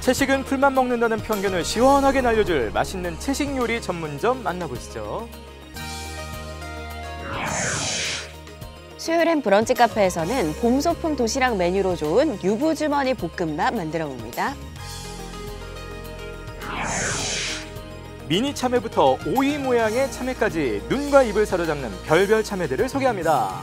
채식은 풀만 먹는다는 편견을 시원하게 날려줄 맛있는 채식 요리 전문점 만나보시죠. 수요일엔 브런치 카페에서는 봄 소풍 도시락 메뉴로 좋은 유부주머니 볶음밥 만들어 봅니다. 미니 참외부터 오이 모양의 참외까지 눈과 입을 사로잡는 별별 참외들을 소개합니다.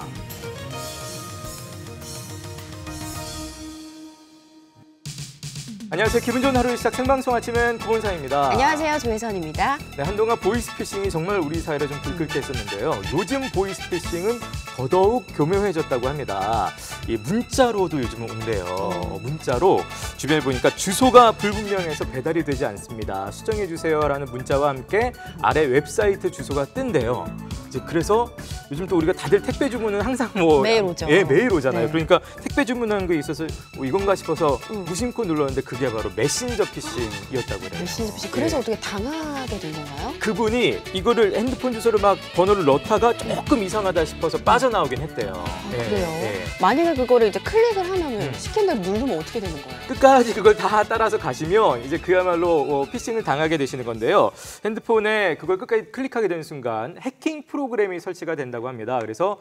안녕하세요. 기분 좋은 하루 시작 생방송 아침은 구본상입니다. 안녕하세요. 조혜선입니다. 네, 한동안 보이스피싱이 정말 우리 사회를 좀 들끓게 했었는데요. 요즘 보이스피싱은 더더욱 교묘해졌다고 합니다. 이 문자로도 요즘은 온대요. 문자로 주변에 보니까 주소가 불분명해서 배달이 되지 않습니다. 수정해 주세요라는 문자와 함께 아래 웹사이트 주소가 뜬대요. 이제 그래서 요즘 또 우리가 다들 택배 주문은 항상 매일 오죠. 예, 매일 오잖아요. 네. 그러니까 택배 주문하는 거에 있어서 이건가 싶어서 무심코 눌렀는데 그게 바로 메신저 피싱이었다고 그래요. 메신저 피싱. 그래서 어떻게 당하게 된 건가요? 그분이 이거를 핸드폰 주소를 막 번호를 넣다가 조금 이상하다 싶어서 빠져나오긴 했대요. 그래요? 만약에 그거를 이제 클릭을 하면은 시킨 대로 누르면 어떻게 되는 거예요? 끝까지 그걸 다 따라서 가시면 이제 그야말로 피싱을 당하게 되시는 건데요. 핸드폰에 그걸 끝까지 클릭하게 되는 순간 해킹 프로그램이 설치가 된다고 합니다. 그래서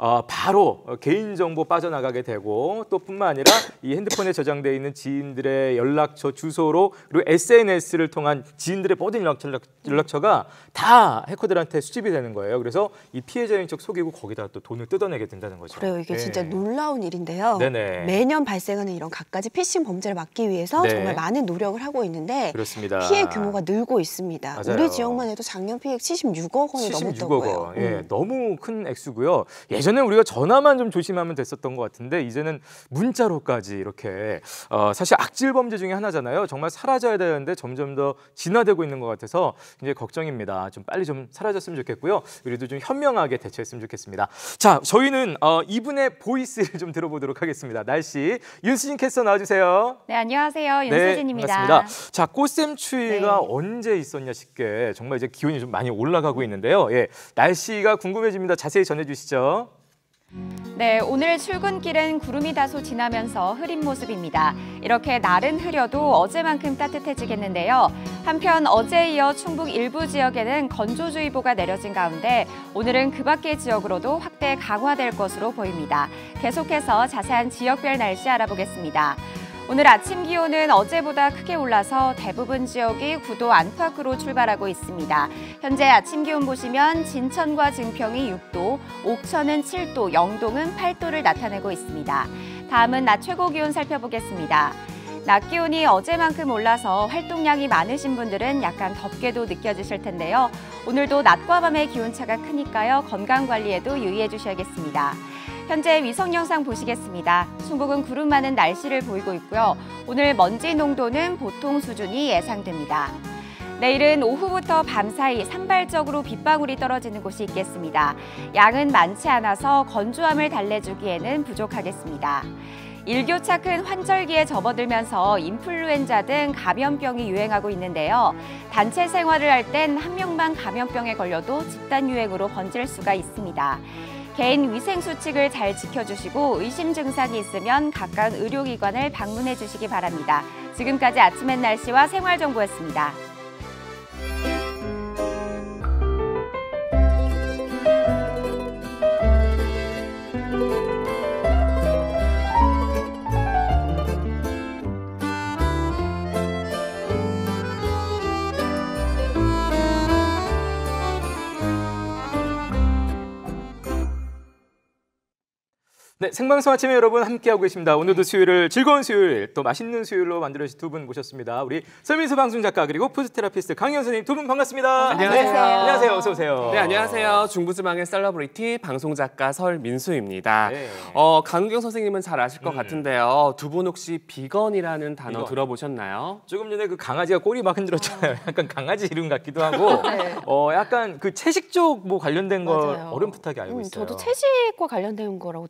바로 개인정보 빠져나가게 되고 또 뿐만 아니라 이 핸드폰에 저장되어 있는 지인들의 연락처 주소로 그리고 SNS를 통한 지인들의 모든 연락처가 다 해커들한테 수집이 되는 거예요. 그래서 이 피해자인 척 속이고 거기다 또 돈을 뜯어내게 된다는 거죠. 그래요. 이게 진짜 놀라운 일인데요. 네네. 매년 발생하는 이런 갖가지 피싱 범죄를 막기 위해서 네. 정말 많은 노력을 하고 있는데 그렇습니다. 피해 규모가 늘고 있습니다. 맞아요. 우리 지역만 해도 작년 피해액 76억 원이 넘었던 거예요. 예, 너무 큰 액수고요. 예전에 우리가 전화만 좀 조심하면 됐었던 것 같은데 이제는 문자로까지 이렇게 사실 악질 범죄 중에 하나잖아요. 정말 사라져야 되는데 점점 더 진화되고 있는 것 같아서 이제 걱정입니다. 좀 빨리 좀 사라졌으면 좋겠고요. 그래도 좀 현명하게 대처했으면 좋겠습니다. 자, 저희는 이분의 보이스를 좀 들어보도록 하겠습니다. 날씨 윤수진 캐스터 나와주세요. 네, 안녕하세요. 윤수진입니다. 네, 반갑습니다. 자, 꽃샘추위가 언제 있었냐 싶게 정말 이제 기온이 좀 많이 올라가고 있는데요. 예, 날씨가 궁금해집니다. 자세히 전해주시죠. 네, 오늘 출근길은 구름이 다소 지나면서 흐린 모습입니다. 이렇게 날은 흐려도 어제만큼 따뜻해지겠는데요. 한편 어제에 이어 충북 일부 지역에는 건조주의보가 내려진 가운데 오늘은 그 밖의 지역으로도 확대 강화될 것으로 보입니다. 계속해서 자세한 지역별 날씨 알아보겠습니다. 오늘 아침 기온은 어제보다 크게 올라서 대부분 지역이 9도 안팎으로 출발하고 있습니다. 현재 아침 기온 보시면 진천과 증평이 6도, 옥천은 7도, 영동은 8도를 나타내고 있습니다. 다음은 낮 최고 기온 살펴보겠습니다. 낮 기온이 어제만큼 올라서 활동량이 많으신 분들은 약간 덥게도 느껴지실 텐데요. 오늘도 낮과 밤의 기온차가 크니까요. 건강 관리에도 유의해 주셔야겠습니다. 현재 위성 영상 보시겠습니다. 충북은 구름 많은 날씨를 보이고 있고요. 오늘 먼지 농도는 보통 수준이 예상됩니다. 내일은 오후부터 밤 사이 산발적으로 빗방울이 떨어지는 곳이 있겠습니다. 양은 많지 않아서 건조함을 달래주기에는 부족하겠습니다. 일교차 큰 환절기에 접어들면서 인플루엔자 등 감염병이 유행하고 있는데요. 단체 생활을 할 땐 한 명만 감염병에 걸려도 집단 유행으로 번질 수가 있습니다. 개인 위생 수칙을 잘 지켜주시고 의심 증상이 있으면 가까운 의료기관을 방문해 주시기 바랍니다. 지금까지 아침엔 날씨와 생활정보였습니다. 네, 생방송 아침에 여러분 함께하고 계십니다. 오늘도 수요일을 즐거운 수요일, 또 맛있는 수요일로 만들어주신 두 분 모셨습니다. 우리 서민수 방송 작가 그리고 푸드테라피스트 강희연 선생님 두 분 반갑습니다. 안녕하세요. 네, 안녕하세요. 어서 오세요. 네, 안녕하세요. 중부지방의 셀러브리티 방송 작가 설민수입니다. 네. 강은경 선생님은 잘 아실 것 같은데요. 두 분 혹시 비건이라는 단어 비건. 들어보셨나요? 조금 전에 그 강아지가 꼬리 막 흔들었잖아요. 약간 강아지 이름 같기도 하고, 약간 그 채식 쪽 뭐 관련된 거 맞아요. 어렴풋하게 알고 있어요. 저도 채식과 관련된 거라고 들었는데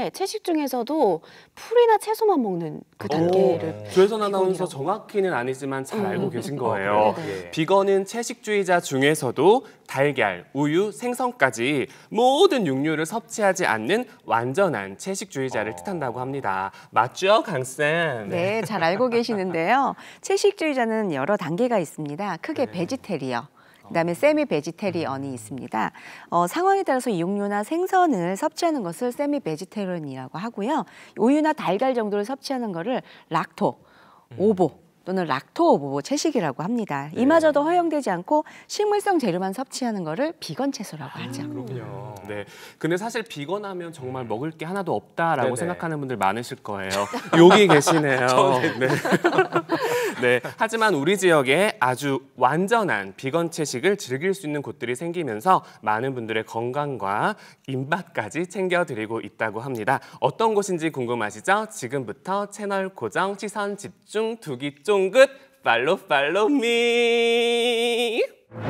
단계인데 채식 중에서도 풀이나 채소만 먹는 그 단계를 조혜선 아나운서 정확히는 아니지만 잘 알고 계신 거예요. 비건은 채식주의자 중에서도 달걀, 우유, 생선까지 모든 육류를 섭취하지 않는 완전한 채식주의자를 뜻한다고 합니다. 맞죠, 강쌤? 네, 잘 알고 계시는데요. 채식주의자는 여러 단계가 있습니다. 크게 베지테리어, 그다음에 세미 베지테리언이 있습니다. 상황에 따라서 육류나 생선을 섭취하는 것을 세미 베지테리언이라고 하고요. 우유나 달걀 정도를 섭취하는 것을 락토, 오보 또는 락토 오보 채식이라고 합니다. 이마저도 허용되지 않고 식물성 재료만 섭취하는 것을 비건 채소라고 하죠. 그렇군요. 네. 근데 사실 비건하면 정말 먹을 게 하나도 없다라고 네네. 생각하는 분들 많으실 거예요. 여기 계시네요. 네. 네. 하지만 우리 지역에 아주 완전한 비건 채식을 즐길 수 있는 곳들이 생기면서 많은 분들의 건강과 입맛까지 챙겨드리고 있다고 합니다. 어떤 곳인지 궁금하시죠? 지금부터 채널 고정, 시선 집중, 두기 쫑긋, 팔로우 미.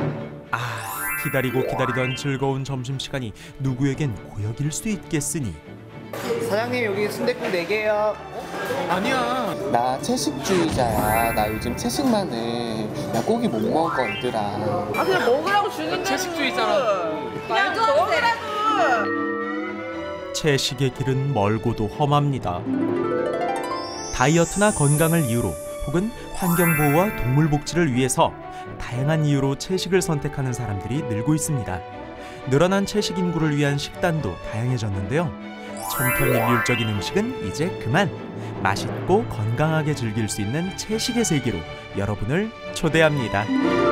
기다리고 기다리던 즐거운 점심시간이 누구에겐 고역일 수 있겠으니 사장님 여기 순댓국 4개요. 아니야. 나 채식주의자야. 나 요즘 채식만 해. 나 고기 못 먹어, 얘들아. 아 그냥 먹으라고 주는데. 채식주의자라. 말도 안 먹으라고. 채식의 길은 멀고도 험합니다. 다이어트나 건강을 이유로 혹은 환경보호와 동물복지를 위해서 다양한 이유로 채식을 선택하는 사람들이 늘고 있습니다. 늘어난 채식 인구를 위한 식단도 다양해졌는데요. 천편일률적인 음식은 이제 그만! 맛있고 건강하게 즐길 수 있는 채식의 세계로 여러분을 초대합니다.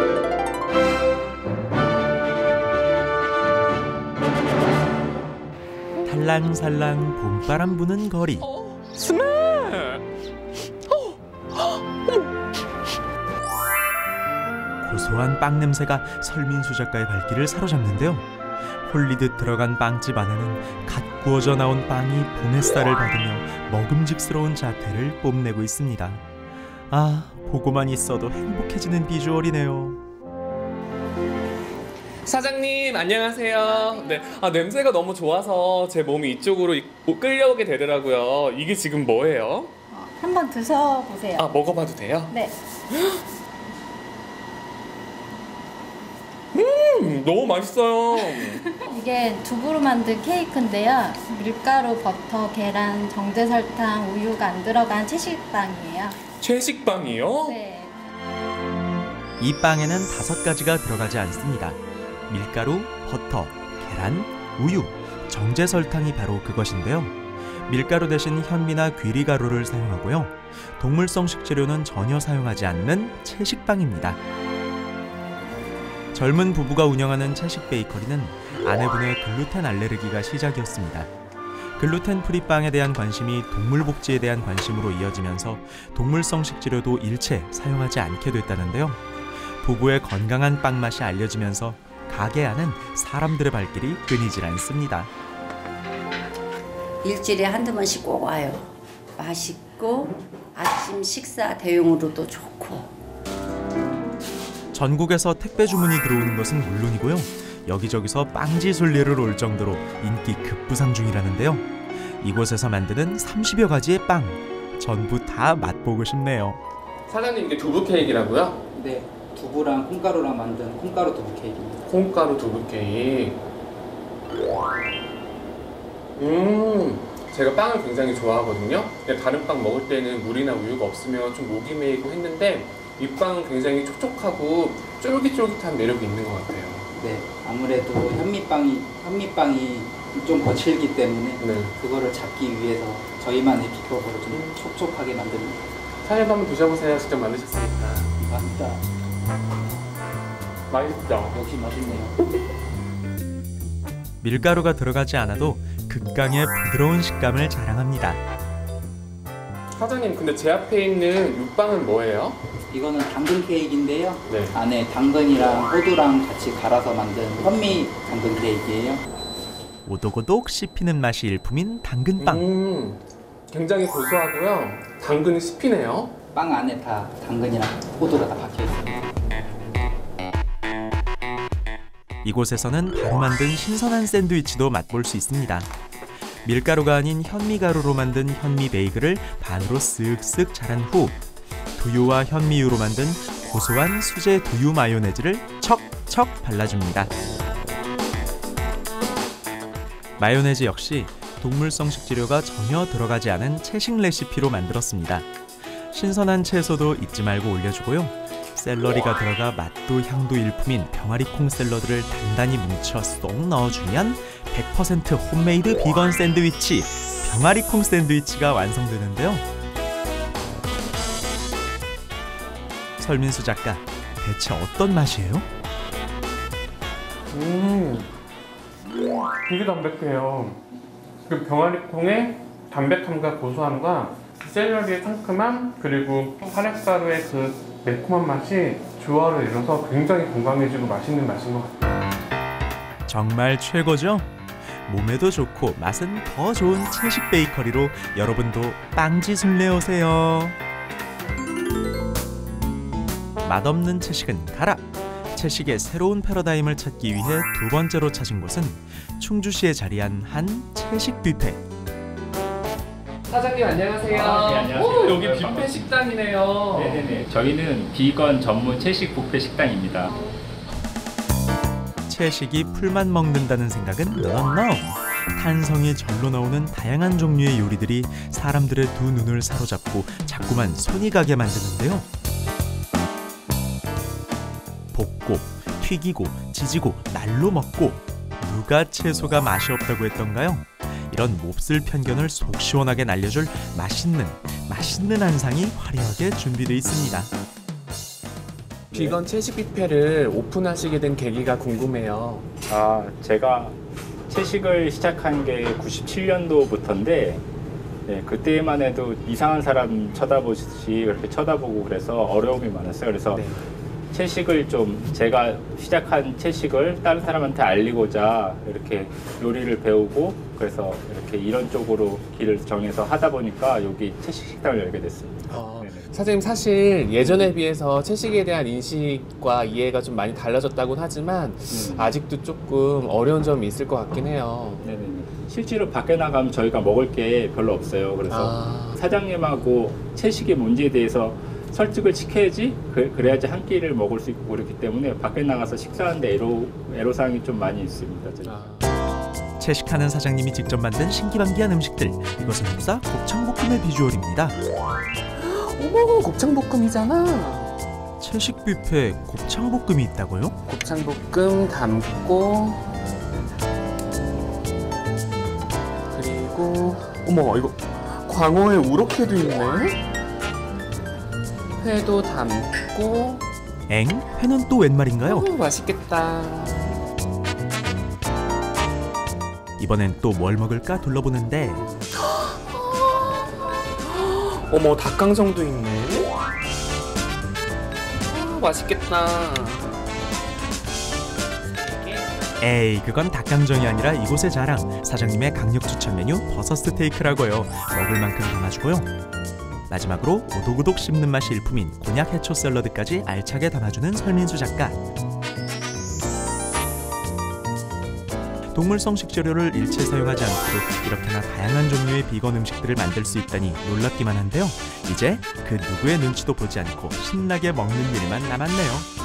살랑살랑 봄바람 부는 거리. 고소한 빵 냄새가 설민수 작가의 발길을 사로잡는데요. 홀리듯 들어간 빵집 안에는 갓 구워져 나온 빵이 봄 햇살을 받으며 먹음직스러운 자태를 뽐내고 있습니다. 아, 보고만 있어도 행복해지는 비주얼이네요. 사장님 안녕하세요. 네, 냄새가 너무 좋아서 제 몸이 이쪽으로 끌려오게 되더라고요. 이게 지금 뭐예요? 한번 드셔보세요. 먹어봐도 돼요? 네. 너무 맛있어요. 이게 두부로 만든 케이크인데요. 밀가루, 버터, 계란, 정제 설탕, 우유가 안 들어간 채식빵이에요. 채식빵이요? 네. 이 빵에는 5가지가 들어가지 않습니다. 밀가루, 버터, 계란, 우유, 정제 설탕이 바로 그것인데요. 밀가루 대신 현미나 귀리가루를 사용하고요. 동물성 식재료는 전혀 사용하지 않는 채식빵입니다. 젊은 부부가 운영하는 채식 베이커리는 아내분의 글루텐 알레르기가 시작이었습니다. 글루텐 프리 빵에 대한 관심이 동물 복지에 대한 관심으로 이어지면서 동물성 식재료도 일체 사용하지 않게 됐다는데요. 부부의 건강한 빵 맛이 알려지면서 가게 안은 사람들의 발길이 끊이질 않습니다. 일주일에 한두 번씩 꼭 와요. 맛있고 아침 식사 대용으로도 좋고. 전국에서 택배 주문이 들어오는 것은 물론이고요. 여기저기서 빵지 순례를 올 정도로 인기 급부상 중이라는데요. 이곳에서 만드는 30여 가지의 빵, 전부 다 맛보고 싶네요. 사장님 이게 두부 케이크라고요? 네. 두부랑 콩가루랑 만든 콩가루 두부 케이크입니다. 콩가루 두부 케이크. 제가 빵을 굉장히 좋아하거든요. 근데 다른 빵 먹을 때는 물이나 우유가 없으면 좀 목이 메이고 했는데 이 빵은 굉장히 촉촉하고 쫄깃쫄깃한 매력이 있는 것 같아요. 네. 아무래도 현미빵이 좀 거칠기 때문에 네. 그거를 잡기 위해서 저희만의 비법으로 좀 촉촉하게 만듭니다. 사장님 한번 드셔보세요. 직접 만드셨으니까. 맛있다. 맛있죠? 역시 맛있네요. 밀가루가 들어가지 않아도 극강의 부드러운 식감을 자랑합니다. 사장님 근데 제 앞에 있는 육빵은 뭐예요? 이거는 당근 케이크인데요. 네. 안에 당근이랑 호두랑 같이 갈아서 만든 현미 당근 케이크예요. 오독오독 씹히는 맛이 일품인 당근빵. 굉장히 고소하고요. 당근이 씹히네요. 빵 안에 다 당근이랑 호두가 다 박혀 있습니다. 이곳에서는 바로 만든 신선한 샌드위치도 맛볼 수 있습니다. 밀가루가 아닌 현미가루로 만든 현미 베이글을 반으로 쓱쓱 자른 후 두유와 현미유로 만든 고소한 수제 두유 마요네즈를 척척 발라줍니다. 마요네즈 역시 동물성 식재료가 전혀 들어가지 않은 채식 레시피로 만들었습니다. 신선한 채소도 잊지 말고 올려주고요. 샐러리가 들어가 맛도 향도 일품인 병아리콩 샐러드를 단단히 뭉쳐 쏙 넣어주면 100% 홈메이드 비건 샌드위치, 병아리콩 샌드위치가 완성되는데요. 설민수 작가, 대체 어떤 맛이에요? 되게 담백해요. 그 병아리콩의 담백함과 고소함과 샐러리의 상큼함 그리고 활약가루의 그 매콤한 맛이 조화를 이뤄서 굉장히 건강해지고 맛있는 맛인 것 같아요. 정말 최고죠? 몸에도 좋고 맛은 더 좋은 채식 베이커리로 여러분도 빵지순 내오세요. 맛없는 채식은 가라! 채식의 새로운 패러다임을 찾기 위해 두 번째로 찾은 곳은 충주시에 자리한 한 채식 뷔페. 사장님 안녕하세요. 네, 안녕하세요. 오, 여기 뷔페 식당이네요. 네네네. 저희는 비건 전문 채식 뷔페 식당입니다. 채식이 풀만 먹는다는 생각은 no. 탄성이 절로 나오는 다양한 종류의 요리들이 사람들의 두 눈을 사로잡고 자꾸만 손이 가게 만드는데요. 볶고, 튀기고, 지지고, 날로 먹고 누가 채소가 맛이 없다고 했던가요? 이런 몹쓸 편견을 속 시원하게 날려줄 맛있는 한상이 화려하게 준비되어 있습니다. 비건 채식 뷔페를 오픈하시게 된 계기가 궁금해요. 제가 채식을 시작한 게 97년도부터인데 그때만 해도 이상한 사람 쳐다보듯이 그렇게 쳐다보고 그래서 어려움이 많았어요. 그래서 채식을 좀 제가 시작한 채식을 다른 사람한테 알리고자 이렇게 요리를 배우고 그래서 이렇게 이런 쪽으로 길을 정해서 하다 보니까 여기 채식 식당을 열게 됐습니다. 사장님 사실 예전에 비해서 채식에 대한 인식과 이해가 좀 많이 달라졌다고는 하지만 아직도 조금 어려운 점이 있을 것 같긴 해요. 네네. 실제로 밖에 나가면 저희가 먹을 게 별로 없어요. 그래서 사장님하고 채식의 문제에 대해서 설득을 시켜야지 그래야지 한 끼를 먹을 수 있고 그렇기 때문에 밖에 나가서 식사하는데 애로사항이 좀 많이 있습니다. 제가. 채식하는 사장님이 직접 만든 신기반기한 음식들, 이것은 흡사 곱창볶음의 비주얼입니다. 어머, 곱창볶음이잖아. 채식 뷔페에 곱창볶음이 있다고요? 곱창볶음 담고 그리고 어머 이거 광어에 우럭회도 있네. 회도 담고. 엥? 회는 또 웬 말인가요? 맛있겠다. 이번엔 또 뭘 먹을까 둘러보는데 어머 닭강정도 있네. 맛있겠다. 에이, 그건 닭강정이 아니라 이곳의 자랑, 사장님의 강력 추천 메뉴 버섯 스테이크라고요. 먹을 만큼 담아주고요. 마지막으로 오독오독 씹는 맛이 일품인 곤약 해초 샐러드까지 알차게 담아주는 설민수 작가. 동물성 식재료를 일체 사용하지 않고도 이렇게나 다양한 종류의 비건 음식들을 만들 수 있다니 놀랍기만 한데요. 이제 그 누구의 눈치도 보지 않고 신나게 먹는 일만 남았네요.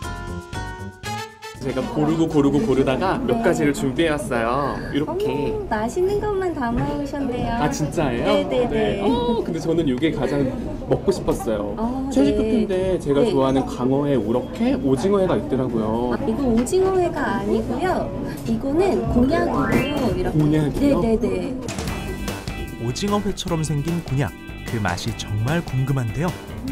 제가 고르다가 몇 가지를 준비해왔어요. 이렇게. 맛있는 것만 담아오셨네요. 아 진짜예요? 네네네. 근데 저는 이게 가장 먹고 싶었어요. 채식 뷔페인데 제가 좋아하는 광어회, 우럭회, 오징어회가 있더라고요. 이거 오징어회가 아니고요. 이거는 곤약으로 이렇게. 곤약이요? 네네네. 오징어회처럼 생긴 곤약, 그 맛이 정말 궁금한데요.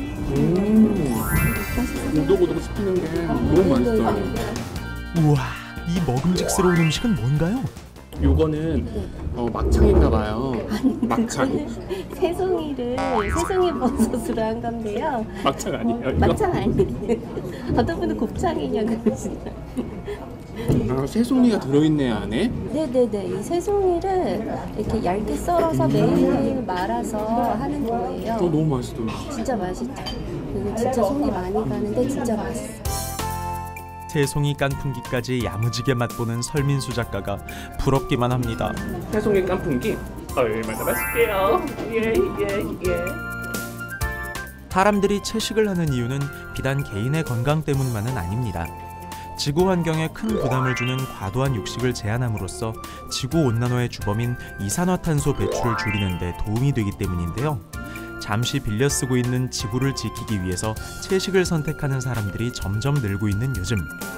오독오독 씹히는 게 너무 맛있어요. 우와, 이 먹음직스러운 음식은 뭔가요? 요거는 막창인가 봐요. 막창. 새송이 버섯으로 한 건데요. 막창 아니에요? 이거? 막창 아니에요. 어떤 분은 곱창이냐고 그러시나요? 새송이가 들어있네요 안에? 네네네. 이 새송이를 이렇게 얇게 썰어서 매일 말아서 하는 거예요. 너무 맛있어요. 진짜 맛있죠. 그리고 진짜 손이 많이 가는데 진짜 맛있어. 새송이 깐풍기까지 야무지게 맛보는 설민수 작가가 부럽기만 합니다. 새송이 깐풍기 얼마나 맛있게요. 예. 사람들이 채식을 하는 이유는 비단 개인의 건강 때문만은 아닙니다. 지구 환경에 큰 부담을 주는 과도한 육식을 제한함으로써 지구온난화의 주범인 이산화탄소 배출을 줄이는 데 도움이 되기 때문인데요. 잠시 빌려 쓰고 있는 지구를 지키기 위해서 채식을 선택하는 사람들이 점점 늘고 있는 요즘.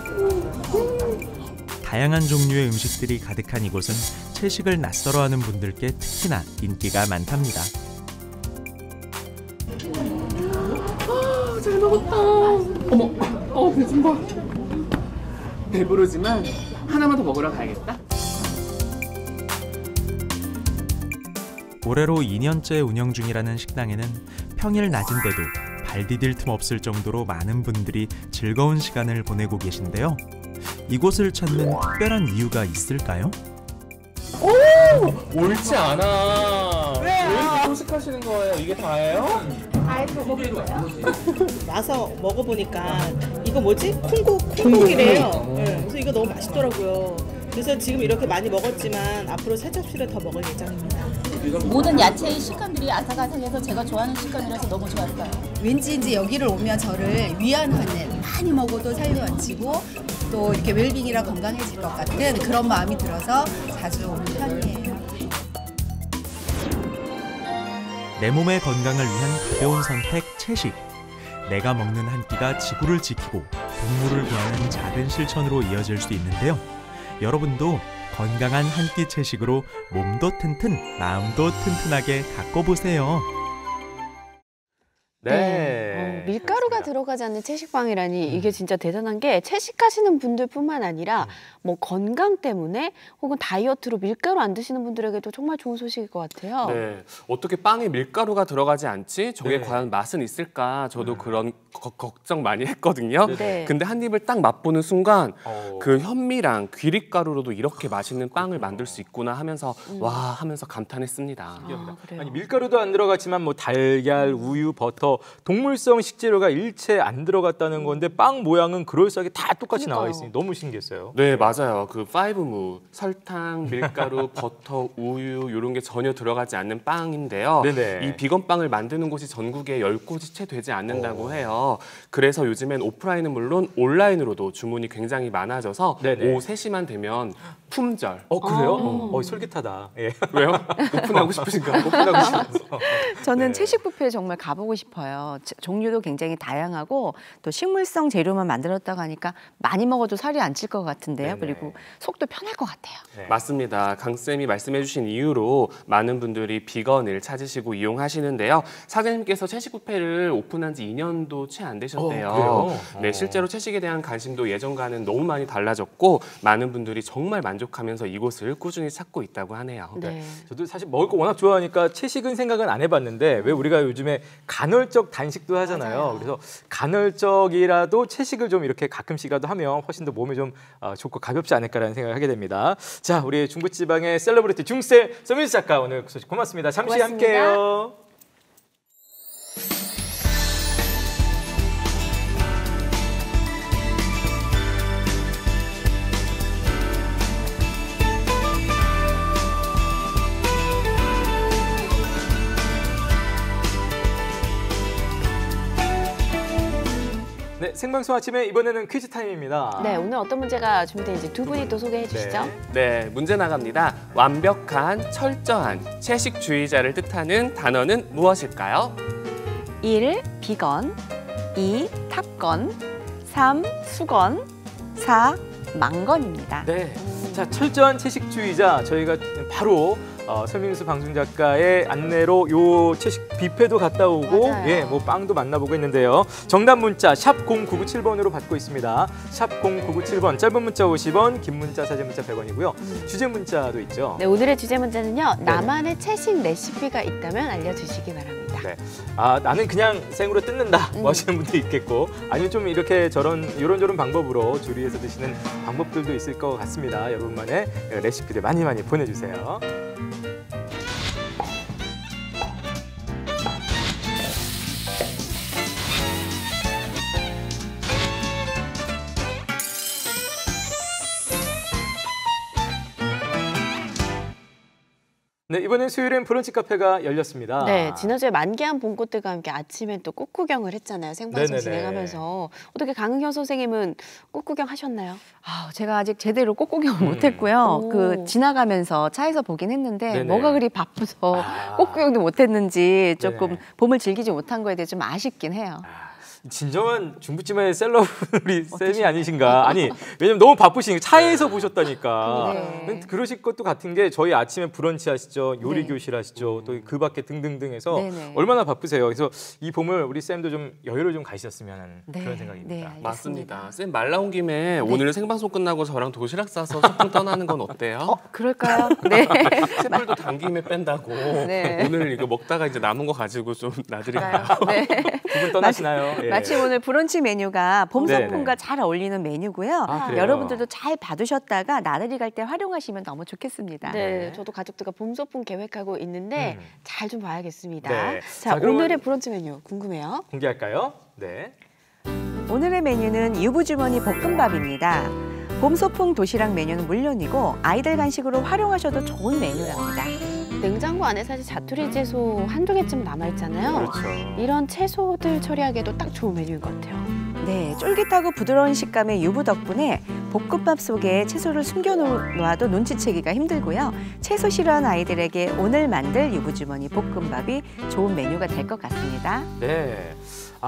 다양한 종류의 음식들이 가득한 이곳은 채식을 낯설어하는 분들께 특히나 인기가 많답니다. 잘 먹었다. 어머, 배 좀 봐. 배부르지만 하나만 더 먹으러 가야겠다. 올해로 2년째 운영 중이라는 식당에는 평일 낮인데도 발 디딜 틈 없을 정도로 많은 분들이 즐거운 시간을 보내고 계신데요. 이곳을 찾는 특별한 이유가 있을까요? 오! 옳지 않아. 왜 이렇게 소식하시는 거예요? 이게 다예요? 와서 먹어보니까 이거 뭐지? 콩국이래요. 네, 그래서 이거 너무 맛있더라고요. 그래서 지금 이렇게 많이 먹었지만 앞으로 세 접시를 더 먹을 예정입니다. 모든 야채의 식감들이 아삭아삭해서 제가 좋아하는 식감이라서 너무 좋았어요. 왠지 이제 여기를 오면 저를 위안하는, 많이 먹어도 살도 안 찌고 또 이렇게 웰빙이라 건강해질 것 같은 그런 마음이 들어서 자주 오는 편이에요. 내 몸의 건강을 위한 가벼운 선택 채식. 내가 먹는 한 끼가 지구를 지키고 동물을 구하는 작은 실천으로 이어질 수 있는데요. 여러분도 건강한 한 끼 채식으로 몸도 튼튼, 마음도 튼튼하게 가꿔보세요. 네. 밀가루가 들어가지 않는 채식빵이라니 이게 진짜 대단한 게 채식하시는 분들뿐만 아니라 뭐 건강 때문에 혹은 다이어트로 밀가루 안 드시는 분들에게도 정말 좋은 소식일 것 같아요. 네, 어떻게 빵에 밀가루가 들어가지 않지? 저게 네. 과연 맛은 있을까? 저도 그런 걱정 많이 했거든요. 네. 근데 한 입을 딱 맛보는 순간 그 현미랑 귀릿가루로도 이렇게 맛있는 빵을 만들 수 있구나 하면서 와 하면서 감탄했습니다. 아니 밀가루도 안 들어갔지만 뭐 달걀, 우유, 버터, 동물성 식재료가 일체 안 들어갔다는 건데 빵 모양은 그럴싸하게 다 똑같이 나와 있으니 너무 신기했어요. 네, 맞아요. 그 파이브무, 설탕, 밀가루, 버터, 우유 이런 게 전혀 들어가지 않는 빵인데요. 네네. 이 비건 빵을 만드는 곳이 전국에 10곳이 채 되지 않는다고 해요. 그래서 요즘엔 오프라인은 물론 온라인으로도 주문이 굉장히 많아져서 네네. 오후 3시만 되면 품절. 그래요? 솔깃하다. 예. 왜요? 오픈하고 싶으신가요? 오픈하고 싶어서. 저는 네. 채식 뷔페 정말 가보고 싶어요. 종류도 굉장히 다양하고 또 식물성 재료만 만들었다고 하니까 많이 먹어도 살이 안 찔 것 같은데요. 네네. 그리고 속도 편할 것 같아요. 네. 맞습니다. 강쌤이 말씀해주신 이유로 많은 분들이 비건을 찾으시고 이용하시는데요. 사장님께서 채식 뷔페를 오픈한 지 2년도 채 안 되셨대요. 그래요? 네, 실제로 채식에 대한 관심도 예전과는 너무 많이 달라졌고 많은 분들이 정말 만족하면서 이곳을 꾸준히 찾고 있다고 하네요. 네. 저도 사실 먹을 거 워낙 좋아하니까 채식은 생각은 안 해봤는데 왜 우리가 요즘에 간헐적 단식도 하잖아요. 맞아요. 그래서 간헐적이라도 채식을 좀 이렇게 가끔씩이라도 하면 훨씬 더 몸에 좀 좋고 가볍지 않을까라는 생각을 하게 됩니다. 자, 우리 중부지방의 셀러브리티 중세 서민수 작가 오늘 소식 고맙습니다. 잠시 고맙습니다. 함께해요. 네, 생방송 아침에 이번에는 퀴즈 타임입니다. 네, 오늘 어떤 문제가 준비되는지 두 분이 또 소개해 주시죠. 네, 문제 나갑니다. 완벽한, 철저한 채식주의자를 뜻하는 단어는 무엇일까요? 1. 비건 2. 탑건 3. 수건 4. 망건입니다. 네, 자 철저한 채식주의자 저희가 바로 설민수 방송 작가의 안내로 요 채식 뷔페도 갔다 오고 맞아요. 예, 뭐 빵도 만나보고 했는데요. 정답 문자 샵 0997번으로 받고 있습니다. 샵 0997번 짧은 문자 50원, 긴 문자 사진 문자 100원이고요. 주제 문자도 있죠. 네, 오늘의 주제 문제는요. 나만의 채식 레시피가 있다면 알려주시기 바랍니다. 네. 나는 그냥 생으로 뜯는다 뭐 하시는 분도 있겠고 아니면 좀 이렇게 이런저런 방법으로 조리해서 드시는 방법들도 있을 것 같습니다. 여러분만의 레시피들 많이 보내주세요. 네, 이번엔 수요일엔 브런치 카페가 열렸습니다. 네, 지난주에 만개한 봄꽃들과 함께 아침에 또 꽃구경을 했잖아요. 생방송 네네네. 진행하면서. 어떻게 강은경 선생님은 꽃구경 하셨나요? 제가 아직 제대로 꽃구경을 못했고요. 그 지나가면서 차에서 보긴 했는데 네네. 뭐가 그리 바빠서 꽃구경도 못했는지 조금 네네. 봄을 즐기지 못한 거에 대해 좀 아쉽긴 해요. 진정한 중부지마의 셀럽 우리 쌤이 아니신가. 아니, 왜냐면 너무 바쁘시니까 차에서 보셨다니까. 네. 그러실 것도 같은 게 저희 아침에 브런치 하시죠. 요리 네. 교실 하시죠. 또 그 밖에 등등등 해서 네네. 얼마나 바쁘세요. 그래서 이 봄을 우리 쌤도 좀 여유를 좀 가지셨으면 하는 네. 그런 생각입니다. 네, 알겠습니다. 맞습니다. 쌤 말 나온 김에 오늘 생방송 끝나고 저랑 도시락 싸서 소풍 떠나는 건 어때요? 그럴까요? 네. 셋불도 당김에 뺀다고. 네. 오늘 이거 먹다가 이제 남은 거 가지고 좀 나드릴까요? 네. 두 분 떠나시나요? 예. 마침 오늘 브런치 메뉴가 봄 네네. 소풍과 잘 어울리는 메뉴고요. 아, 그래요? 여러분들도 잘 받으셨다가 나들이 갈 때 활용하시면 너무 좋겠습니다. 네, 저도 가족들과 봄 소풍 계획하고 있는데 잘 좀 봐야겠습니다. 네. 자, 자, 그러면- 오늘의 브런치 메뉴 궁금해요. 공개할까요? 네. 오늘의 메뉴는 유부주머니 볶음밥입니다. 봄 소풍 도시락 메뉴는 물론이고 아이들 간식으로 활용하셔도 좋은 메뉴랍니다. 냉장고 안에 사실 자투리 채소 한두 개쯤 남아있잖아요. 그렇죠. 이런 채소들 처리하기에도 딱 좋은 메뉴인 것 같아요. 네, 쫄깃하고 부드러운 식감의 유부 덕분에 볶음밥 속에 채소를 숨겨놓아도 눈치채기가 힘들고요. 채소 싫어하는 아이들에게 오늘 만들 유부주머니 볶음밥이 좋은 메뉴가 될 것 같습니다. 네.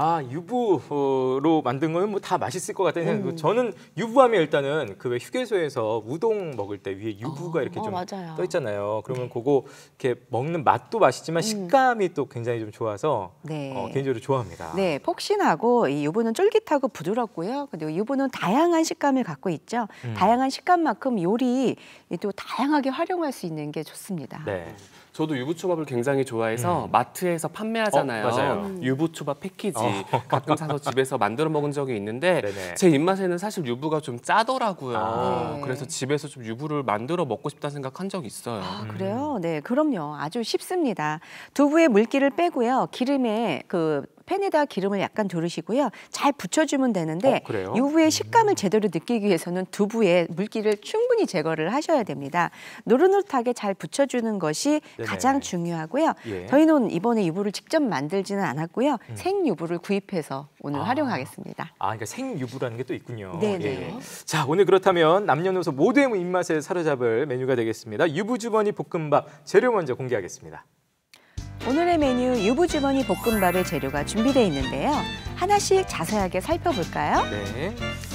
유부로 만든 거는 뭐 다 맛있을 것 같다는 생각이 들고 저는 유부하면 일단은 그 왜 휴게소에서 우동 먹을 때 위에 유부가 이렇게 좀 맞아요. 떠 있잖아요. 그러면 그거 이렇게 먹는 맛도 맛있지만 식감이 또 굉장히 좀 좋아서 네. 개인적으로 좋아합니다. 네, 폭신하고 이 유부는 쫄깃하고 부드럽고요. 그리고 유부는 다양한 식감을 갖고 있죠. 다양한 식감만큼 요리 또 다양하게 활용할 수 있는 게 좋습니다. 네. 저도 유부초밥을 굉장히 좋아해서 마트에서 판매하잖아요. 맞아요. 유부초밥 패키지 가끔 사서 집에서 만들어 먹은 적이 있는데 네네. 제 입맛에는 사실 유부가 좀 짜더라고요. 네. 그래서 집에서 좀 유부를 만들어 먹고 싶다 생각한 적이 있어요. 그래요? 네, 그럼요. 아주 쉽습니다. 두부에 물기를 빼고요. 기름에 팬에다 기름을 약간 두르시고요. 잘 붙여주면 되는데 그래요? 유부의 식감을 제대로 느끼기 위해서는 두부에 물기를 충분히 제거를 하셔야 됩니다. 노릇노릇하게 잘 붙여주는 것이 네네. 가장 중요하고요. 예. 저희는 이번에 유부를 직접 만들지는 않았고요. 생유부를 구입해서 오늘 활용하겠습니다. 그러니까 생유부라는 게 또 있군요. 네네. 예. 자, 오늘 그렇다면 남녀노소 모두의 입맛에 사로잡을 메뉴가 되겠습니다. 유부주머니 볶음밥 재료 먼저 공개하겠습니다. 오늘의 메뉴 유부주머니 볶음밥의 재료가 준비되어 있는데요. 하나씩 자세하게 살펴볼까요? 네.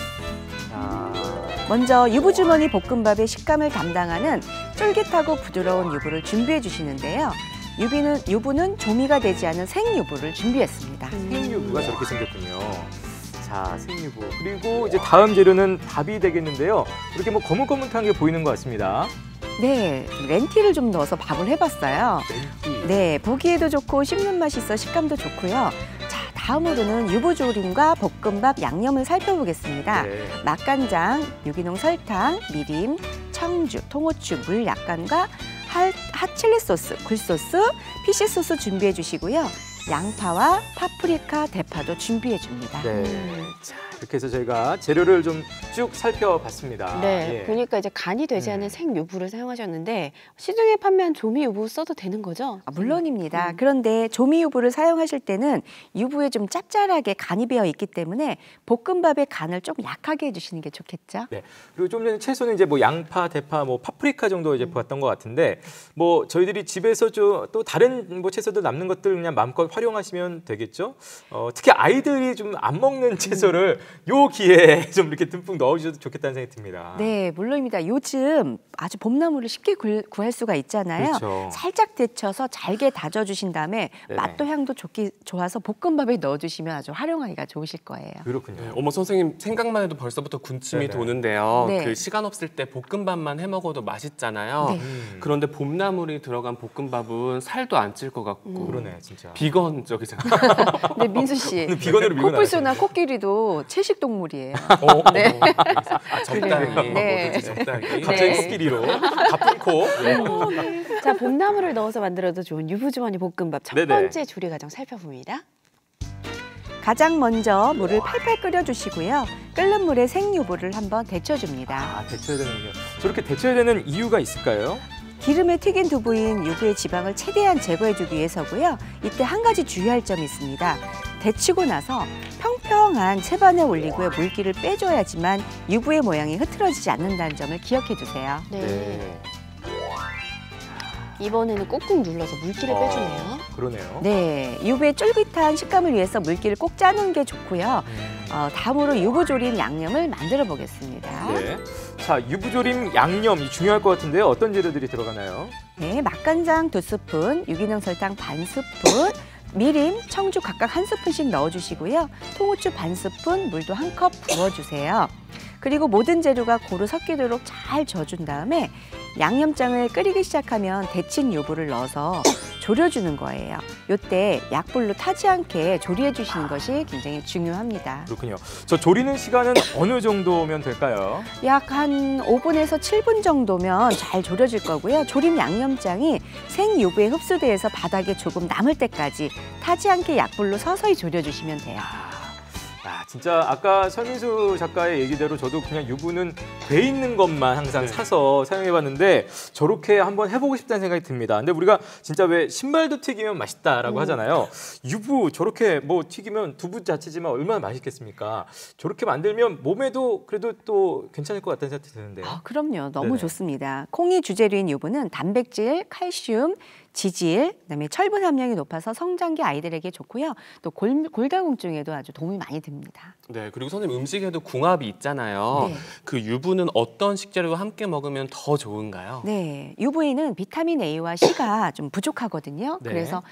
자, 먼저 유부주머니 볶음밥의 식감을 담당하는 쫄깃하고 부드러운 유부를 준비해 주시는데요. 유부는 조미가 되지 않은 생유부를 준비했습니다. 생유부가 저렇게 생겼군요. 자, 생유부. 그리고 이제 다음 재료는 밥이 되겠는데요. 이렇게 뭐 거뭇거뭇한 게 보이는 것 같습니다. 네, 렌티를 좀 넣어서 밥을 해봤어요. 렌티. 네, 보기에도 좋고 씹는 맛이 있어 식감도 좋고요. 자, 다음으로는 유부조림과 볶음밥 양념을 살펴보겠습니다. 네. 맛간장, 유기농 설탕, 미림, 청주, 통후추, 물 약간과 핫칠리 소스, 굴소스, 피시 소스 준비해 주시고요. 양파와 파프리카, 대파도 준비해 줍니다. 네. 자, 이렇게 해서 저희가 재료를 좀 쭉 살펴봤습니다. 네, 예. 보니까 이제 간이 되지 않은 생유부를 사용하셨는데 시중에 판매한 조미유부 써도 되는 거죠? 물론입니다. 그런데 조미유부를 사용하실 때는 유부에 좀 짭짤하게 간이 배어 있기 때문에 볶음밥의 간을 좀 약하게 해주시는 게 좋겠죠. 네. 그리고 좀 전에 채소는 이제 뭐 양파, 대파, 뭐 파프리카 정도 이제 봤던 것 같은데 뭐 저희들이 집에서 또 다른 뭐 채소들 남는 것들 그냥 마음껏 활용하시면 되겠죠. 특히 아이들이 좀 안 먹는 채소를 요 기회에 좀 이렇게 듬뿍 넣어주셔도 좋겠다는 생각이 듭니다. 네, 물론입니다. 요즘 아주 봄나물을 쉽게 구할 수가 있잖아요. 그렇죠. 살짝 데쳐서 잘게 다져주신 다음에 네네. 맛도 향도 좋아서 볶음밥에 넣어주시면 아주 활용하기가 좋으실 거예요. 그렇군요. 네, 어머 선생님 생각만 해도 벌써부터 군침이 네네. 도는데요. 네. 그 시간 없을 때 볶음밥만 해 먹어도 맛있잖아요. 네. 그런데 봄나물이 들어간 볶음밥은 살도 안 찔 것 같고 그러네, 진짜. 비건적이잖아요. 네, 민수 씨. 비건으로 밀고 코뿔소나 코끼리도 채식 동물이에요. 네. 적당히. 네. 뭐든지 적당히. 갑자기 네. 코끼리로 가쁜 코. 네. 자, 봄나물을 넣어서 만들어도 좋은 유부주머니 볶음밥 첫 네네. 번째 조리 과정 살펴봅니다. 가장 먼저 물을 팔팔 끓여주시고요. 끓는 물에 생유부를 한번 데쳐줍니다. 데쳐야 되는군요. 저렇게 데쳐야 되는 이유가 있을까요? 기름에 튀긴 두부인 유부의 지방을 최대한 제거해주기 위해서고요. 이때 한 가지 주의할 점이 있습니다. 데치고 나서 평평한 채반에 올리고요. 물기를 빼줘야지만 유부의 모양이 흐트러지지 않는다는 점을 기억해 두세요. 네. 이번에는 꾹꾹 눌러서 물기를 빼주네요. 그러네요. 네, 유부의 쫄깃한 식감을 위해서 물기를 꼭 짜는 게 좋고요. 다음으로 유부조림 양념을 만들어 보겠습니다. 네. 자, 유부조림 양념이 중요할 것 같은데요. 어떤 재료들이 들어가나요? 네, 맛간장 2스푼, 유기농 설탕 반 스푼, 미림, 청주 각각 1스푼씩 넣어주시고요. 통후추 반 스푼, 물도 1컵 부어주세요. 그리고 모든 재료가 고루 섞이도록 잘 저어준 다음에 양념장을 끓이기 시작하면 데친 유부를 넣어서 졸여주는 거예요. 이때 약불로 타지 않게 조리해 주시는 것이 굉장히 중요합니다. 그렇군요. 저 조리는 시간은 어느 정도면 될까요? 약 한 5분에서 7분 정도면 잘 졸여질 거고요. 조림 양념장이 생유부에 흡수돼서 바닥에 조금 남을 때까지 타지 않게 약불로 서서히 졸여주시면 돼요. 진짜 아까 설민수 작가의 얘기대로 저도 그냥 유부는 돼 있는 것만 항상 사서 사용해봤는데 저렇게 한번 해보고 싶다는 생각이 듭니다. 근데 우리가 진짜 왜 신발도 튀기면 맛있다라고 하잖아요. 유부 저렇게 뭐 튀기면 두부 자체지만 얼마나 맛있겠습니까? 저렇게 만들면 몸에도 그래도 또 괜찮을 것 같다는 생각이 드는데요. 그럼요. 너무 네네. 좋습니다. 콩이 주재료인 유부는 단백질, 칼슘, 지질, 그다음에 철분 함량이 높아서 성장기 아이들에게 좋고요. 또 골다공증에도 아주 도움이 많이 됩니다. 네, 그리고 선생님 음식에도 궁합이 있잖아요. 네. 그 유부는 어떤 식재료와 함께 먹으면 더 좋은가요? 네, 유부에는 비타민 A와 C가 좀 부족하거든요. 네. 그래서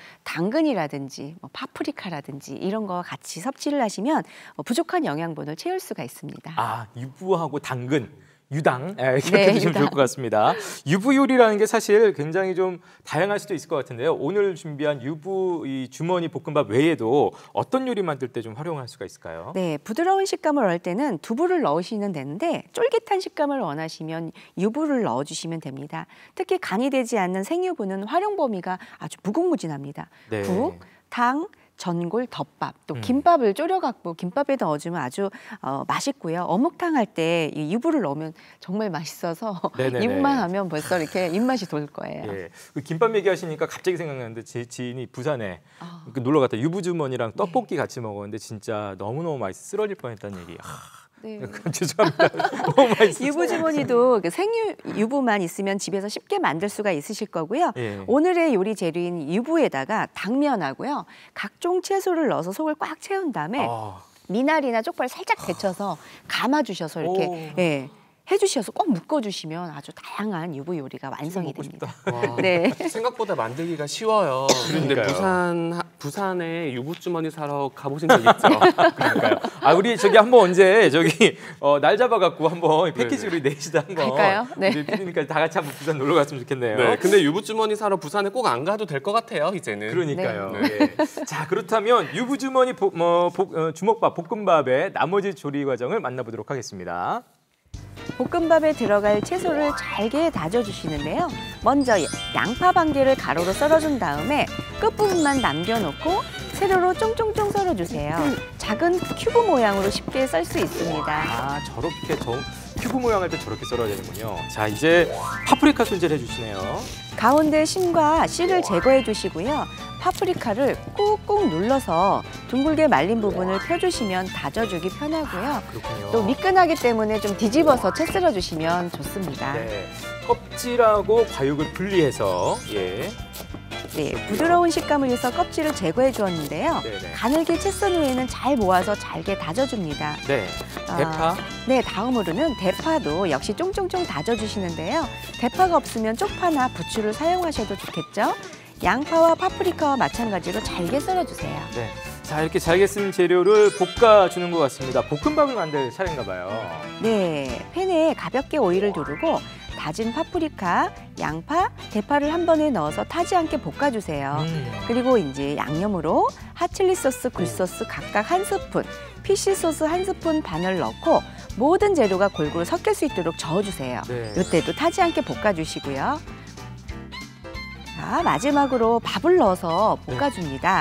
당근이라든지 파프리카라든지 이런 거 같이 섭취를 하시면 부족한 영양분을 채울 수가 있습니다. 아, 유부하고 당근. 유당 이렇게 네, 드시면 좋을 것 같습니다. 유부 요리라는 게 사실 굉장히 좀 다양할 수도 있을 것 같은데요. 오늘 준비한 유부 이 주머니 볶음밥 외에도 어떤 요리 만들 때 좀 활용할 수가 있을까요? 네, 부드러운 식감을 원할 때는 두부를 넣으시면 되는데 쫄깃한 식감을 원하시면 유부를 넣어주시면 됩니다. 특히 간이 되지 않는 생유부는 활용 범위가 아주 무궁무진합니다. 네. 국, 탕, 전골, 덮밥, 또 김밥을 졸여갖고 김밥에 넣어주면 아주 맛있고요. 어묵탕 할 때 이 유부를 넣으면 정말 맛있어서 네네네. 입만 하면 벌써 이렇게 입맛이 돌 거예요. 예, 그 김밥 얘기하시니까 갑자기 생각나는데 제 지인이 부산에 놀러 갔다 유부주머니랑 떡볶이 같이 먹었는데 진짜 너무너무 맛있어 쓰러질 뻔했다는 얘기. 네. 죄송합니다. 너무 맛있어요. 유부주머니도 그 생유부만 있으면 집에서 쉽게 만들 수가 있으실 거고요. 예. 오늘의 요리 재료인 유부에다가 당면하고요. 각종 채소를 넣어서 속을 꽉 채운 다음에 미나리나 쪽파를 살짝 데쳐서 감아주셔서 이렇게 해주셔서 꼭 묶어주시면 아주 다양한 유부 요리가 완성이 됩니다. 네. 생각보다 만들기가 쉬워요. 그런데 그러니까요. 부산에 유부주머니 사러 가보신 적 있죠? 그러니까요. 아, 우리 저기 한번 언제 저기 날 잡아갖고 한번 패키지 우리 넷이다 한번. 갈까요? 네. 그러니까 다 같이 한번 부산 놀러 갔으면 좋겠네요. 네. 근데 유부주머니 사러 부산에 꼭 안 가도 될 것 같아요, 이제는. 그러니까요. 네. 자, 그렇다면 유부주머니 주먹밥 볶음밥의 나머지 조리 과정을 만나보도록 하겠습니다. 볶음밥에 들어갈 채소를 잘게 다져주시는데요. 먼저 양파 반 개를 가로로 썰어준 다음에 끝부분만 남겨놓고 세로로 쫑쫑쫑 썰어주세요. 작은 큐브 모양으로 쉽게 썰 수 있습니다. 아, 저렇게 큐브 모양 할 때 저렇게 썰어야 되는군요. 자, 이제 파프리카 손질 해주시네요. 가운데 심과 씨를 제거해 주시고요. 파프리카를 꾹꾹 눌러서 둥글게 말린 부분을 펴주시면 다져주기 편하고요. 그렇군요. 또 미끈하기 때문에 좀 뒤집어서 채 썰어주시면 좋습니다. 네, 껍질하고 과육을 분리해서 네, 부드러운 식감을 위해서 껍질을 제거해 주었는데요. 네네. 가늘게 채 썬 후에는 잘 모아서 잘게 다져줍니다. 네, 대파. 네, 다음으로는 대파도 역시 쫑쫑쫑 다져주시는데요. 대파가 없으면 쪽파나 부추를 사용하셔도 좋겠죠. 양파와 파프리카와 마찬가지로 잘게 썰어주세요. 네, 자, 이렇게 잘게 쓴 재료를 볶아주는 것 같습니다. 볶음밥을 만들 차례인가 봐요. 네, 팬에 가볍게 오일을 두르고 다진 파프리카, 양파, 대파를 한 번에 넣어서 타지 않게 볶아주세요. 그리고 이제 양념으로 핫칠리 소스, 굴소스 각각 1스푼, 피쉬 소스 1스푼 반을 넣고 모든 재료가 골고루 섞일 수 있도록 저어주세요. 네. 이때도 타지 않게 볶아주시고요. 자, 마지막으로 밥을 넣어서 볶아줍니다.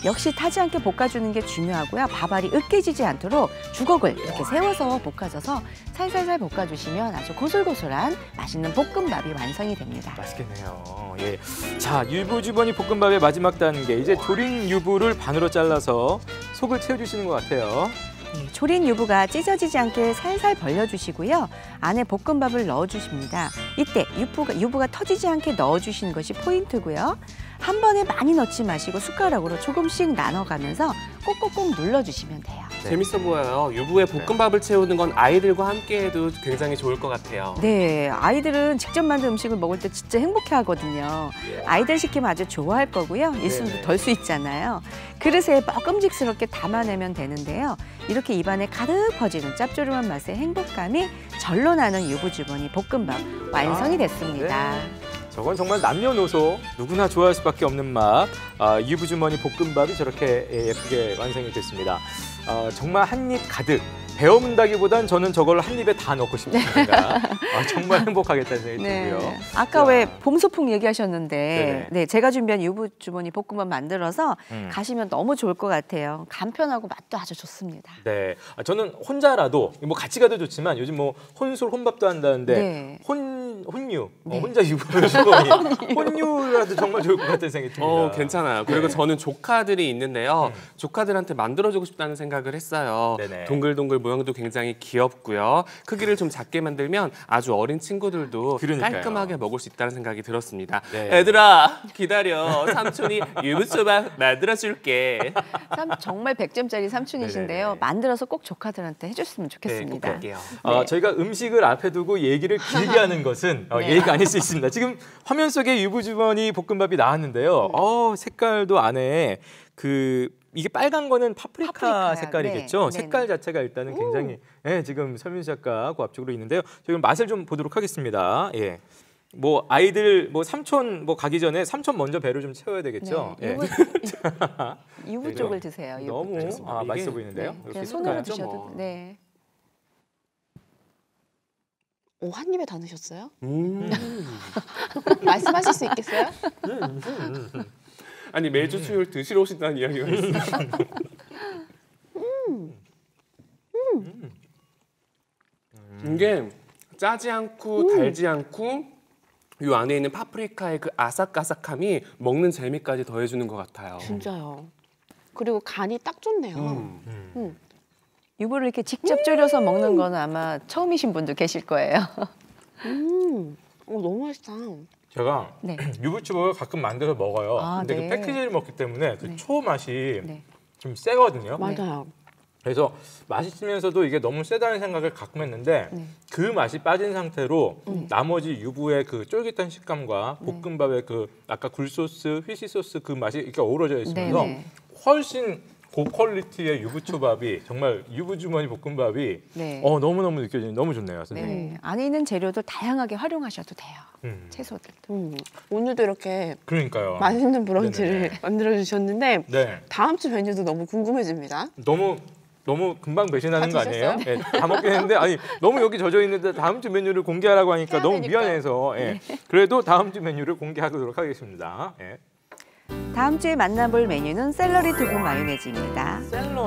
역시 타지 않게 볶아주는 게 중요하고요. 밥알이 으깨지지 않도록 주걱을 이렇게 세워서 볶아줘서 살살살 볶아주시면 아주 고슬고슬한 맛있는 볶음밥이 완성이 됩니다. 맛있겠네요. 예. 자, 유부주머니 볶음밥의 마지막 단계. 이제 조린 유부를 반으로 잘라서 속을 채워주시는 것 같아요. 조린 유부가 찢어지지 않게 살살 벌려주시고요. 안에 볶음밥을 넣어주십니다. 이때 유부가 터지지 않게 넣어주시는 것이 포인트고요. 한 번에 많이 넣지 마시고 숟가락으로 조금씩 나눠가면서 꼭꼭꼭 눌러주시면 돼요. 재밌어 보여요. 유부에 볶음밥을 채우는 건 아이들과 함께 해도 굉장히 좋을 것 같아요. 네, 아이들은 직접 만든 음식을 먹을 때 진짜 행복해하거든요. 아이들 시키면 아주 좋아할 거고요. 일순도 덜 수 있잖아요. 그릇에 먹음직스럽게 담아내면 되는데요. 이렇게 입안에 가득 퍼지는 짭조름한 맛의 행복감이 절로 나는 유부주머니 볶음밥 완성이 됐습니다. 네. 저건 정말 남녀노소 누구나 좋아할 수밖에 없는 맛. 유부주머니 볶음밥이 저렇게 예쁘게 완성이 됐습니다. 정말 한 입 가득. 배워문다기보단 저는 저걸 한 입에 다 넣고 싶습니다. 정말 행복하겠다는 생각이 들고요. 아까 왜 봄소풍 얘기하셨는데 네, 제가 준비한 유부주머니 볶음밥 만들어서 가시면 너무 좋을 것 같아요. 간편하고 맛도 아주 좋습니다. 네, 저는 혼자라도 뭐 같이 가도 좋지만 요즘 뭐 혼술 혼밥도 한다는데 혼유, 혼자 유부주머니 혼유라도 정말 좋을 것 같다는 생각이 듭니다. 괜찮아요. 그리고 저는 조카들이 있는데요. 조카들한테 만들어주고 싶다는 생각을 했어요. 동글동글 모양도 굉장히 귀엽고요. 크기를 좀 작게 만들면 아주 어린 친구들도 깔끔하게 먹을 수 있다는 생각이 들었습니다. 애들아 기다려. 삼촌이 유부초밥 만들어줄게. 정말 100점짜리 삼촌이신데요. 만들어서 꼭 조카들한테 해줬으면 좋겠습니다. 네, 저희가 음식을 앞에 두고 얘기를 길게 하는 것은 예의가 아닐 수 있습니다. 지금 화면 속에 유부주머니 볶음밥이 나왔는데요. 색깔도 안에 이게 빨간 거는 파프리카 색깔이겠죠. 색깔 자체가 일단은 굉장히 지금 설민수 작가하고 앞쪽으로 있는데요. 저희 맛을 좀 보도록 하겠습니다. 예. 뭐 아이들 뭐 삼촌 뭐 가기 전에 삼촌 먼저 배를 좀 채워야 되겠죠. 유부 쪽을 드세요. 너무 맛있어 보이는데요. 그냥 손으로 드셔도 네. 한 입에 다 넣으셨어요? 말씀하실 수 있겠어요? 아니 매주 수요일 드시러 오신다는 이야기가 있어요. 이게 짜지 않고 달지 않고 이 안에 있는 파프리카의 그 아삭아삭함이 먹는 재미까지 더해주는 것 같아요. 진짜요. 그리고 간이 딱 좋네요. 유부를 이렇게 직접 졸여서 먹는 거는 아마 처음이신 분도 계실 거예요. 너무 맛있다. 제가 유부초밥을 가끔 만들어서 먹어요. 근데 그 패키지를 먹기 때문에 그 초 맛이 좀 세거든요. 맞아요. 그래서 맛있으면서도 이게 너무 세다는 생각을 가끔 했는데 그 맛이 빠진 상태로 나머지 유부의 그 쫄깃한 식감과 볶음밥의 그 아까 굴소스, 휘시소스 그 맛이 이렇게 어우러져 있으면서 훨씬 고퀄리티의 유부초밥이 정말 유부주머니 볶음밥이 너무너무 느껴지는 너무 좋네요, 선생님. 안에 있는 재료도 다양하게 활용하셔도 돼요. 채소들. 오늘도 이렇게 그러니까요. 맛있는 브런치를 만들어 주셨는데 다음 주 메뉴도 너무 궁금해집니다. 너무 금방 배신하는 거 아니에요? 다 먹긴 했는데 너무 여기 젖어 있는데 다음 주 메뉴를 공개하라고 하니까 너무 미안해서 그래도 다음 주 메뉴를 공개하도록 하겠습니다. 다음 주에 만나볼 메뉴는 샐러리 두부 마요네즈입니다.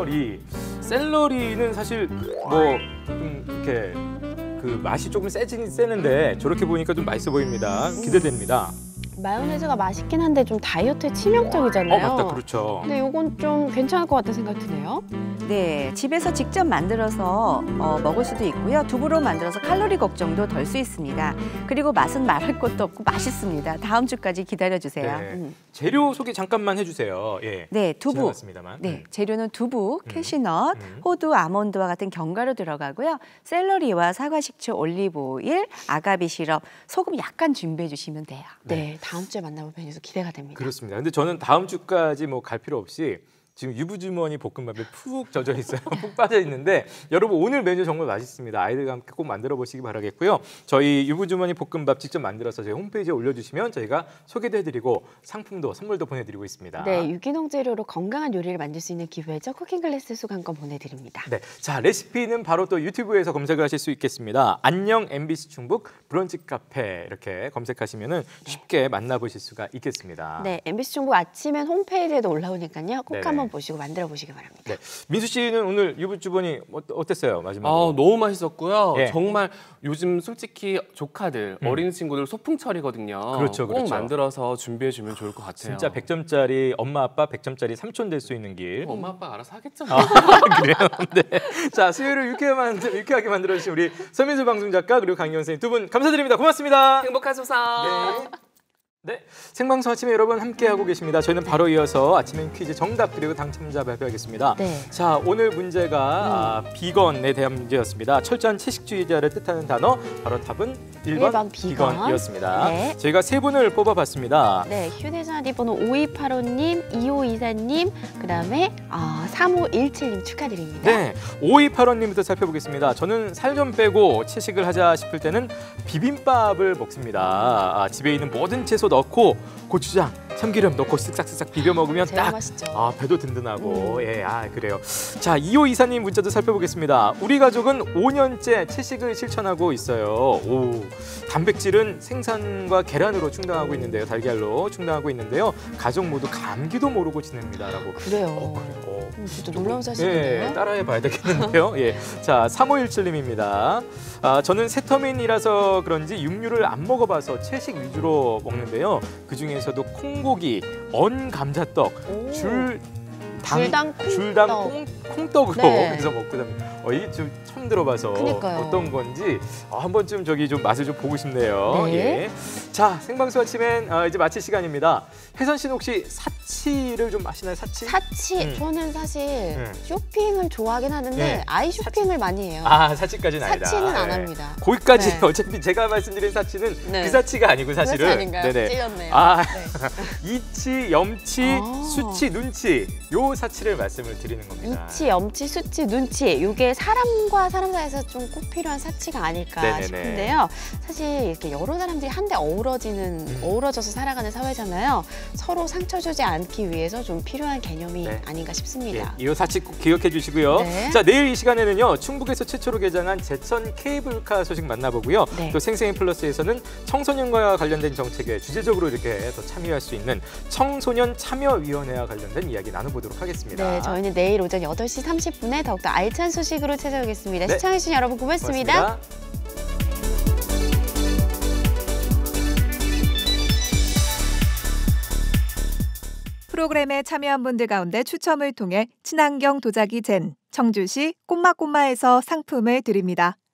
샐러리는 사실 뭐 좀 이렇게 그 맛이 조금 세긴 세는데 저렇게 보니까 좀 맛있어 보입니다. 기대됩니다. 마요네즈가 맛있긴 한데 좀 다이어트에 치명적이잖아요. 맞다, 그렇죠. 근데 이건 좀 괜찮을 것 같다는 생각이 드네요. 네, 집에서 직접 만들어서 먹을 수도 있고요. 두부로 만들어서 칼로리 걱정도 덜 수 있습니다. 그리고 맛은 말할 것도 없고 맛있습니다. 다음 주까지 기다려주세요. 재료 소개 잠깐만 해주세요. 네, 두부. 네, 재료는 두부, 캐시넛, 호두, 아몬드와 같은 견과류 들어가고요. 샐러리와 사과식초, 올리브오일, 아가비 시럽, 소금 약간 준비해 주시면 돼요. 네, 다음 주에 만나볼 메뉴도 기대가 됩니다. 그렇습니다. 근데 저는 다음 주까지 뭐 갈 필요 없이 지금 유부주머니 볶음밥에 푹 젖어 있어요. 푹 빠져 있는데 여러분 오늘 메뉴 정말 맛있습니다. 아이들과 함께 꼭 만들어 보시기 바라겠고요. 저희 유부주머니 볶음밥 직접 만들어서 저희 홈페이지에 올려주시면 저희가 소개도 해드리고 상품도 선물도 보내드리고 있습니다. 네, 유기농 재료로 건강한 요리를 만들 수 있는 기부회죠. 쿠킹클래스 수강권 보내드립니다. 네, 자 레시피는 바로 또 유튜브에서 검색을 하실 수 있겠습니다. 안녕 MBC 충북 브런치 카페 이렇게 검색하시면은 쉽게 만나보실 수가 있겠습니다. 네, MBC 충북 아침엔 홈페이지에도 올라오니까요. 꼭 네네. 한번 보시고 만들어 보시기 바랍니다. 네, 민수 씨는 오늘 유부주머니 어땠어요 마지막으로? 너무 맛있었고요. 예. 정말 요즘 솔직히 조카들, 어린 친구들 소풍철이거든요. 그렇죠, 꼭 그렇죠. 만들어서 준비해주면 좋을 것 같아요. 진짜 100점짜리 엄마 아빠 100점짜리 삼촌 될 수 있는 길. 엄마 아빠 알아서 하겠죠. 그래요? 네. 자 수요일을 유쾌하게 만들어주신 우리 서민수 방송 작가 그리고 강희원 선생님 두 분 감사드립니다. 고맙습니다. 행복하소서. 네, 생방송 아침에 여러분 함께하고 계십니다. 저희는 바로 이어서 아침엔 퀴즈 정답 그리고 당첨자 발표하겠습니다. 네. 자, 오늘 문제가 비건에 대한 문제였습니다. 철저한 채식주의자를 뜻하는 단어, 바로 답은 1번 비건이었습니다. 네. 저희가 세 분을 뽑아봤습니다. 네, 휴대전화 뒷번호 5285님, 2524님, 그다음에 3517님 축하드립니다. 네, 5285님부터 살펴보겠습니다. 저는 살 좀 빼고 채식을 하자 싶을 때는 비빔밥을 먹습니다. 집에 있는 모든 채소 넣고 고추장, 참기름 넣고 쓱싹쓱싹 비벼 먹으면 제일 딱 맛있죠. 배도 든든하고 그래요. 자, 2524님 문자도 살펴보겠습니다. 우리 가족은 5년째 채식을 실천하고 있어요. 단백질은 생선과 계란으로 충당하고 있는데요. 달걀로 충당하고 있는데요. 가족 모두 감기도 모르고 지냅니다라고. 그래요. 진짜 놀라운 사실인데요. 예, 따라해 봐야 되겠는데요. 예. 자, 3517님입니다. 저는 세터민이라서 그런지 육류를 안 먹어봐서 채식 위주로 먹는데요. 그 중에서도 콩고기, 언 감자떡, 줄당 콩떡으로 네. 그래서 먹고 답니다. 이게 좀 처음 들어봐서 그러니까요. 어떤 건지 한번쯤 좀 맛을 좀 보고 싶네요. 네. 예. 자, 생방송 아침엔 이제 마칠 시간입니다. 혜선 씨는 혹시 사치를 좀 아시나요? 사치? 저는 사실 쇼핑을 좋아하긴 하는데 네. 아이 쇼핑을 많이 해요. 사치까지는 아니다. 사치는 안 합니다. 거기까지 네. 어차피 제가 말씀드린 사치는 네. 그 사치가 아니고 사실은. 그 사치 아닌가요? 찔렸네요. 이치, 염치, 수치, 눈치 요 사치를 말씀을 드리는 겁니다. 이치, 염치, 수치, 눈치 이게 사람과 사람 사이에서 좀 꼭 필요한 사치가 아닐까 네네네. 싶은데요. 사실 이렇게 여러 사람들이 한데 어우러져서 살아가는 사회잖아요. 서로 상처 주지 않기 위해서 좀 필요한 개념이 아닌가 싶습니다. 이 사치 꼭 기억해 주시고요. 네. 자, 내일 이 시간에는요. 충북에서 최초로 개장한 제천 케이블카 소식 만나보고요. 네. 또 생생히 플러스에서는 청소년과 관련된 정책에 주제적으로 이렇게 더 참여할 수 있는 청소년 참여위원회와 관련된 이야기 나눠보도록 하겠습니다. 네, 저희는 내일 오전 8시 30분에 더욱더 알찬 소식으로 찾아오겠습니다. 네. 시청해주신 여러분 고맙습니다. 프로그램에 참여한 분들 가운데 추첨을 통해 친환경 도자기 젠 청주시 꼬마꼬마에서 상품을 드립니다.